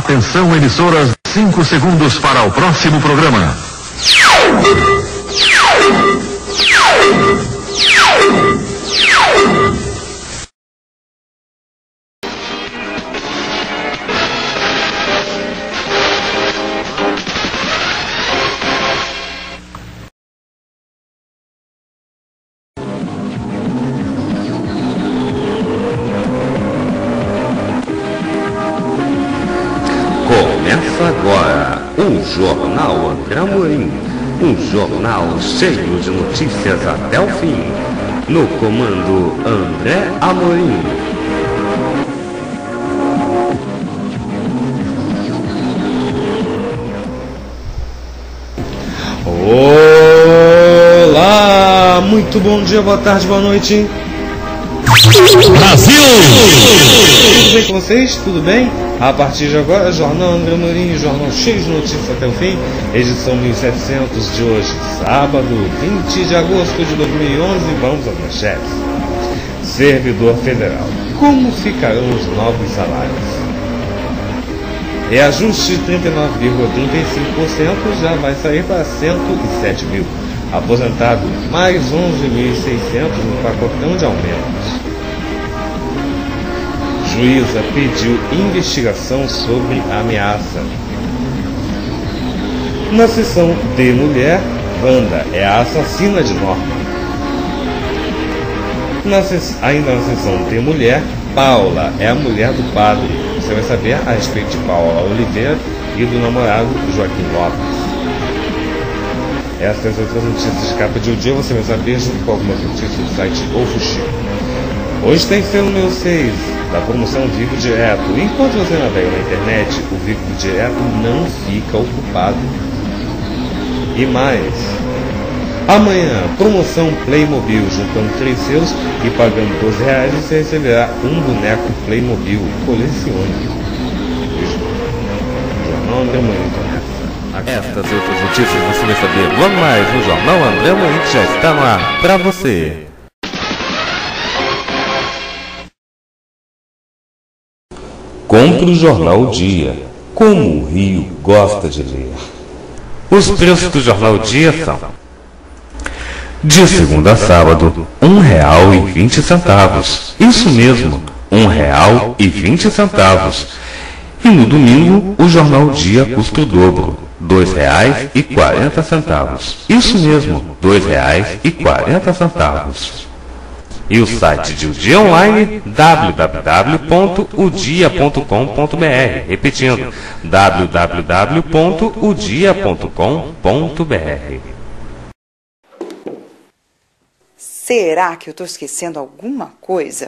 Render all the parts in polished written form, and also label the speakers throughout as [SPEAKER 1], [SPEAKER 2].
[SPEAKER 1] Atenção, emissoras, 5 segundos para o próximo programa.
[SPEAKER 2] Começa agora o Jornal André Amorim, um jornal cheio de notícias até o fim. No comando André Amorim.
[SPEAKER 3] Olá, muito bom dia, boa tarde, boa noite.
[SPEAKER 4] Brasil!
[SPEAKER 3] Tudo bem com vocês? Tudo bem? A partir de agora, Jornal André Amorim, jornal cheio de notícias até o fim, edição 1700 de hoje, sábado, 20 de agosto de 2011, vamos às manchetes. Servidor federal, como ficarão os novos salários? Reajuste de 39,35% já vai sair para 107 mil. Aposentado, mais 11.600 no pacotão de aumentos. Juíza pediu investigação sobre ameaça. Na seção de mulher, Wanda é a assassina de Norma. Ainda na seção de mulher, Paula é a mulher do padre. Você vai saber a respeito de Paula Oliveira e do namorado Joaquim Lopes. Essas outras notícias de capa de um dia você vai saber junto com algumas notícias do site O Fuxico. Hoje tem selo meu 6 da promoção Vivo Direto. Enquanto você navega na internet, o Vivo Direto não fica ocupado. E mais, amanhã, promoção Playmobil, juntando 3 selos e pagando R$12, você receberá um boneco Playmobil. Colecione. Jornal André Amorim começa.
[SPEAKER 2] Estas e outras notícias você vai saber logo mais no Jornal André Amorim, que já está no ar para você. Compre o Jornal Dia, como o Rio gosta de ler. Os preços do Jornal Dia são: de segunda a sábado, R$1,20. Isso mesmo, R$1,20. E no domingo, o Jornal Dia custa o dobro, R$2,40. Isso mesmo, R$2,40. E o site de O Dia Online, www.odia.com.br. Repetindo, www.odia.com.br.
[SPEAKER 5] Será que eu estou esquecendo alguma coisa?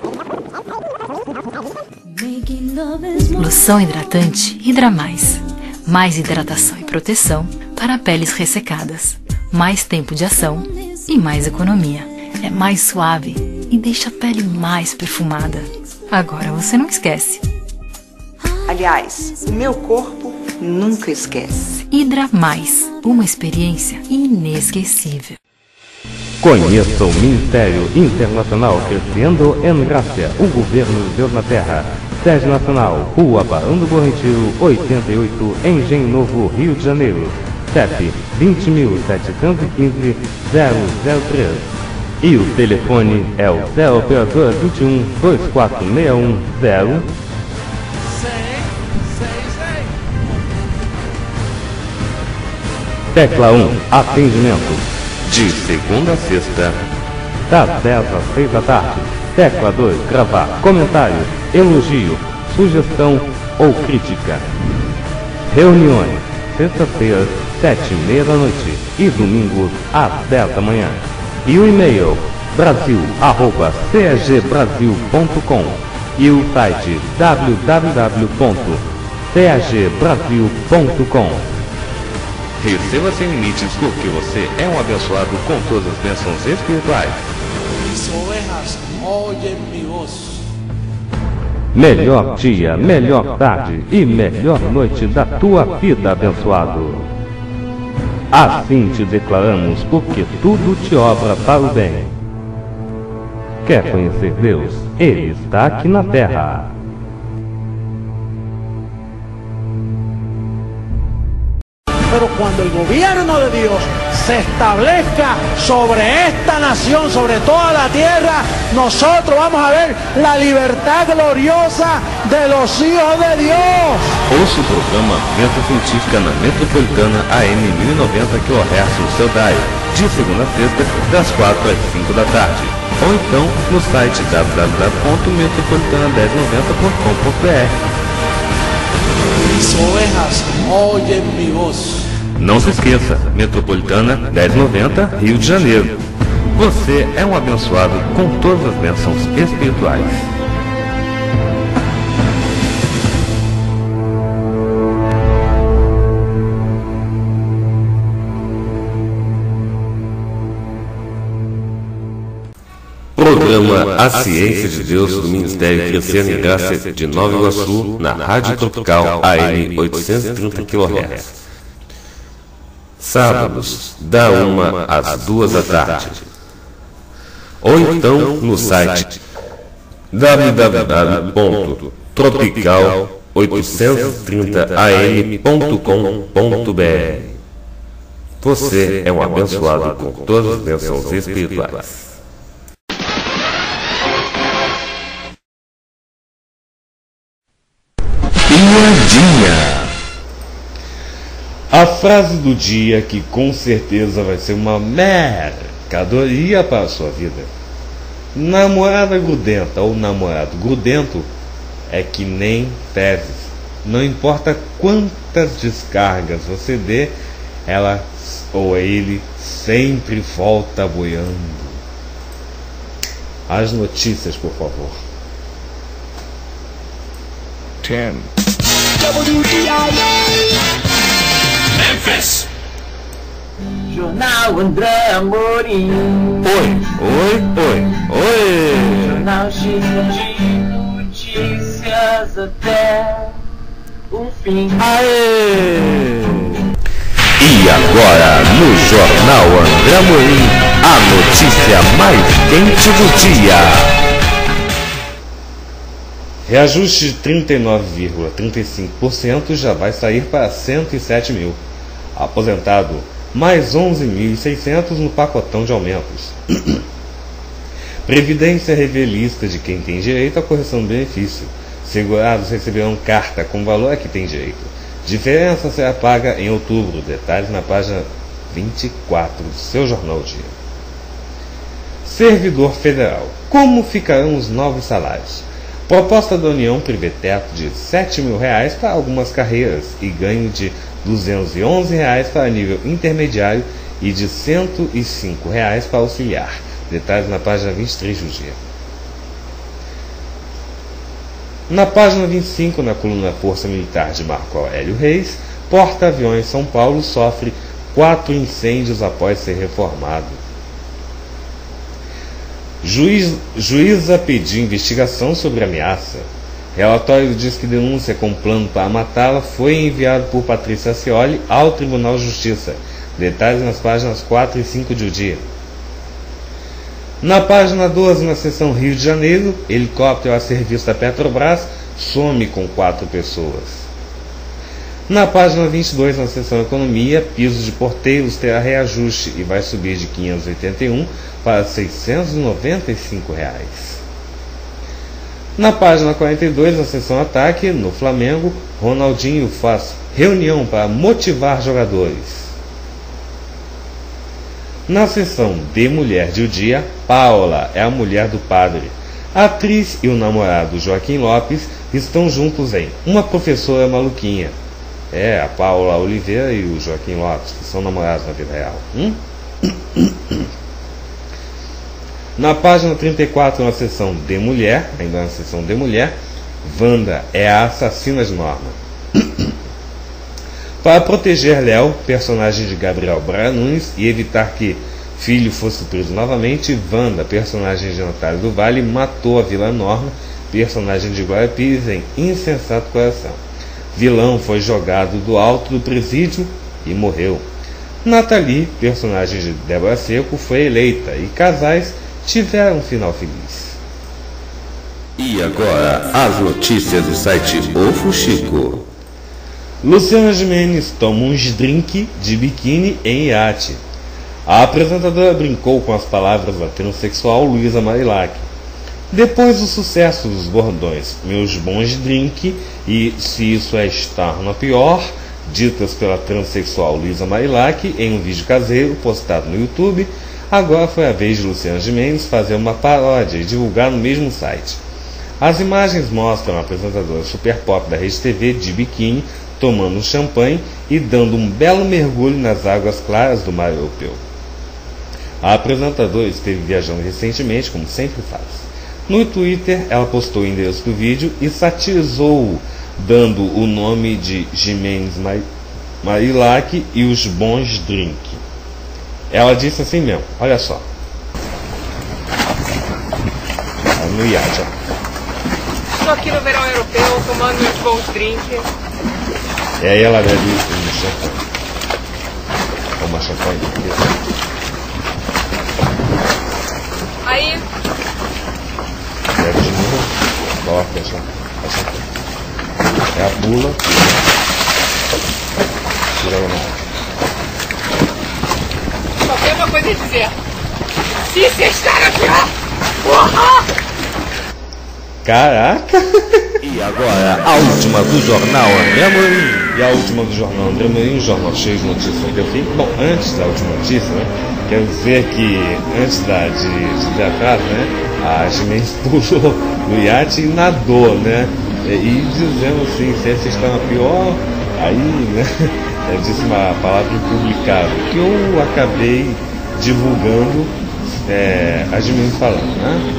[SPEAKER 6] Loção hidratante Hidra Mais. Mais hidratação e proteção para peles ressecadas. Mais tempo de ação e mais economia. É mais suave e deixa a pele mais perfumada. Agora você não esquece.
[SPEAKER 5] Aliás, o meu corpo nunca esquece.
[SPEAKER 6] Hidra Mais, uma experiência inesquecível.
[SPEAKER 2] Conheça o Ministério Internacional Crescendo em Graça, o governo de Deus na Terra. Sede Nacional, Rua Barão do Bom Retiro, 88, Engenho Novo, Rio de Janeiro. CEP 20.715-003. E o telefone é o 0 operador 21 2461 0. Tecla 1, atendimento. De segunda a sexta, das 10 às 6 da tarde. Tecla 2, gravar comentário, elogio, sugestão ou crítica. Reuniões, sexta-feira, 7h30 da noite e domingos às 10 da manhã. E o e-mail brasil@cagbrasil.com e o site www.cagbrasil.com. Receba sem limites, porque você é um abençoado com todas as bênçãos espirituais.
[SPEAKER 7] Mis ovejas oyen mi voz.
[SPEAKER 2] Melhor dia, melhor tarde e melhor noite da tua vida, abençoado. Assim te declaramos, porque tudo te obra para o bem. Quer conhecer Deus? Ele está aqui na terra.
[SPEAKER 7] pero cuando el gobierno de Dios se establezca sobre esta nación, sobre toda la tierra, nosotros vamos a ver la libertad gloriosa de los hijos de Dios.
[SPEAKER 2] Ouça o programa Venta Científica na Metropolitana AM 1090 kHz no seu dial, de segunda a sexta, das 4 às 5 da tarde. Ou então no site www.metropolitana1090.com.br.
[SPEAKER 7] Mis ovejas oyen mi voz.
[SPEAKER 2] Não se esqueça, Metropolitana 1090, Rio de Janeiro. Você é um abençoado com todas as bênçãos espirituais. Programa A Ciência de Deus do Ministério Crescendo em Graça de Nova Iguaçu, na Rádio Tropical AM 830 kHz. Sábados, da 1 às 2 da tarde. Ou então no site www.tropical830am.com.br. Você é um abençoado com todas as bênçãos espirituais. Piadinha.
[SPEAKER 3] A frase do dia, que com certeza vai ser uma mercadoria para a sua vida. Namorada grudenta ou namorado grudento é que nem fezes. Não importa quantas descargas você dê, ela ou ele sempre volta boiando. As notícias, por favor.
[SPEAKER 4] 10.
[SPEAKER 8] Memphis. Jornal André Amorim.
[SPEAKER 2] Oi.
[SPEAKER 8] Jornal cheio de notícias até o fim.
[SPEAKER 2] Aê! E agora, no Jornal André Amorim, a notícia mais quente do dia.
[SPEAKER 3] Reajuste de 39,35% já vai sair para 107 mil. Aposentado, mais 11.600 no pacotão de aumentos. Previdência revê lista de quem tem direito à correção do benefício. Segurados receberão carta com valor a que tem direito. Diferença será paga em outubro. Detalhes na página 24 do seu Jornal Dia. Servidor federal. Como ficarão os novos salários? Proposta da União prevê teto de R$ 7.000 para algumas carreiras e ganho de R$ 211 para nível intermediário e de R$ 105 para auxiliar. Detalhes na página 23 do dia. Na página 25, na coluna Força Militar de Marco Aurélio Reis, porta-aviões São Paulo sofre 4 incêndios após ser reformado. Juíza pediu investigação sobre ameaça. Relatório diz que denúncia com plano para matá-la foi enviado por Patrícia Scioli ao Tribunal de Justiça. Detalhes nas páginas 4 e 5 do dia. Na página 12, na seção Rio de Janeiro, helicóptero a serviço da Petrobras some com 4 pessoas. Na página 22, na seção Economia, piso de porteiros terá reajuste e vai subir de R$ 581 para R$ 695. Na página 42, na seção Ataque, no Flamengo, Ronaldinho faz reunião para motivar jogadores. Na seção de Mulher de O Dia, Paula é a mulher do padre. A atriz e o namorado Joaquim Lopes estão juntos em Uma Professora Maluquinha. É, a Paula Oliveira e o Joaquim Lopes, que são namorados na vida real. Na página 34, na seção de Mulher, ainda na seção de Mulher, Wanda é a assassina de Norma. Para proteger Léo, personagem de Gabriel Braga Nunes, e evitar que filho fosse preso novamente, Wanda, personagem de Natália do Vale, matou a vilã Norma, personagem de Glória Pires, em Insensato Coração. Vilão foi jogado do alto do presídio e morreu. Nathalie, personagem de Débora Seco, foi eleita e casais tiveram um final feliz.
[SPEAKER 2] E agora, as notícias do site O Fuxico.
[SPEAKER 3] Luciana Gimenez toma uns drink de biquíni em iate. A apresentadora brincou com as palavras da transexual Luísa Marilac. Depois do sucesso dos bordões "meus bons drink" e "se isso é estar na pior", ditas pela transexual Luísa Marilac em um vídeo caseiro postado no YouTube, agora foi a vez de Luciana Gimenez fazer uma paródia e divulgar no mesmo site. As imagens mostram a apresentadora super pop da Rede TV de biquíni tomando um champanhe e dando um belo mergulho nas águas claras do mar europeu. A apresentadora esteve viajando recentemente, como sempre faz. No Twitter, ela postou o endereço do vídeo e satirizou, dando o nome de Gimenez Marilac e os bons drink. Ela disse assim mesmo, olha só. No iate, ó.
[SPEAKER 4] Estou aqui no verão europeu, tomando meus bons drinks.
[SPEAKER 3] E aí ela bebe um champanhe. Uma champanhe.
[SPEAKER 4] Aí...
[SPEAKER 3] Bebe de novo. Coloca a champanhe. É a bula. Tira ela na...
[SPEAKER 4] Só tem uma coisa a dizer. Se você está na pior, porra!
[SPEAKER 3] Caraca! E agora, a última do Jornal André Amorim. E a última do Jornal André Amorim, jornal cheio de notícias do fim. Bom, antes da última notícia, né? Quero dizer que, antes de atrás, né? A Gimenez pulou no iate e nadou, né? E dizendo assim, se essa está na pior, aí, né? Eu disse uma palavra impublicável, que eu acabei divulgando a Gimenez falando, né?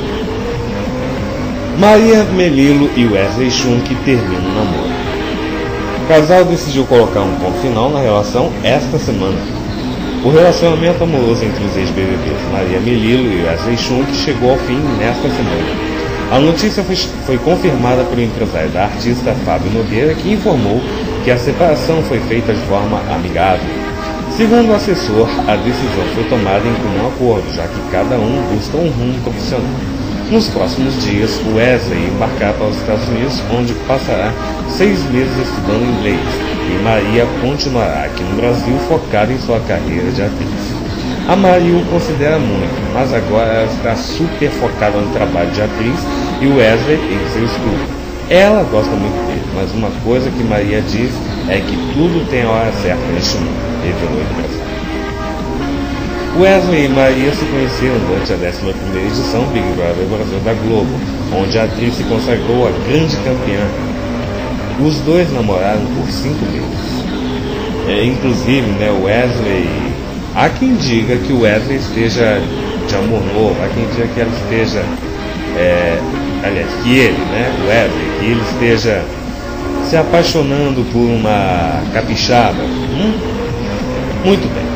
[SPEAKER 3] Maria Melilo e Wesley Schunk terminam o namoro. O casal decidiu colocar um ponto final na relação esta semana. O relacionamento amoroso entre os ex-BBBs Maria Melilo e Wesley Schunk chegou ao fim nesta semana. A notícia foi confirmada pelo empresário da artista Fábio Nogueira, que informou que a separação foi feita de forma amigável. Segundo o assessor, a decisão foi tomada em comum acordo, já que cada um busca um rumo profissional. Nos próximos dias, Wesley embarcará para os Estados Unidos, onde passará 6 meses estudando inglês, e Maria continuará aqui no Brasil focada em sua carreira de atriz. A Maria o considera muito, mas agora ela está super focada no trabalho de atriz e Wesley em seu estudo. Ela gosta muito dele, mas uma coisa que Maria diz é que tudo tem a hora certa neste mundo, revelou o empresário. Wesley e Maria se conheceram durante a 11ª edição Big Brother Brasil da Globo, onde a atriz se consagrou a grande campeã. Os dois namoraram por 5 meses. Inclusive, né, Wesley... Há quem diga que o Wesley esteja de amor novo, há quem diga que ela esteja... aliás, que ele, né, o Wesley, que ele esteja se apaixonando por uma capixaba. Muito bem.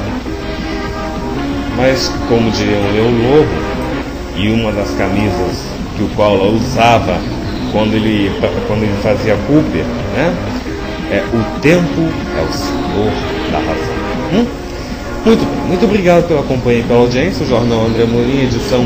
[SPEAKER 3] Mas, como diria o Leão Lobo, e uma das camisas que o Collor usava quando ele fazia Cooper, né? O tempo é o senhor da razão. Muito bem, muito obrigado pela companhia e pela audiência. O Jornal André Amorim, edição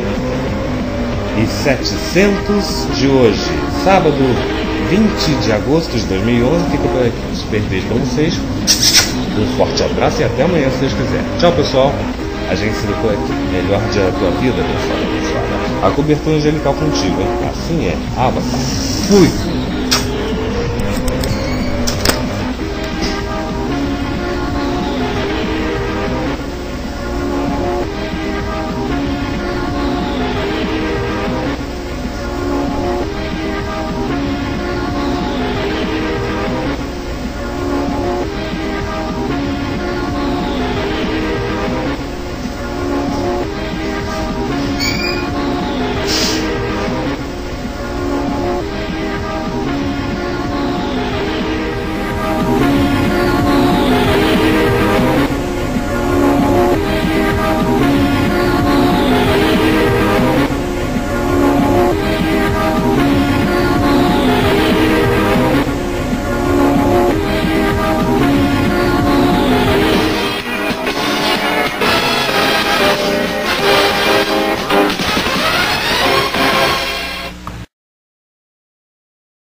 [SPEAKER 3] 1700 de hoje, sábado 20 de agosto de 2011. Fica por aqui. Um super beijo para vocês. Um forte abraço e até amanhã, se Deus quiser. Tchau, pessoal. A gente se vê por aqui. Melhor dia da tua vida, pessoal. A cobertura angelical contigo, hein? Assim é. Avatar. Fui!